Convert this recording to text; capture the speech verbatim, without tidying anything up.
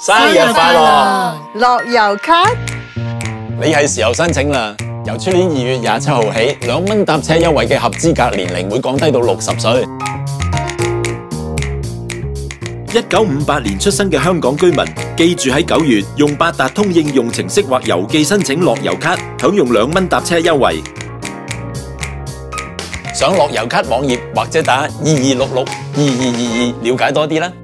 生日快樂！ 樂悠咭， 你係時候申請啦！由出年二月廿七號起，兩蚊搭車優惠嘅合資格年齡會降低到六十歲。 一九五八年出生嘅香港居民，記住喺九月用八達通應用程式或郵寄申請樂悠咭，享用兩蚊搭車優惠。 上樂悠咭網頁或者打二二六六二二二二了解多啲啦。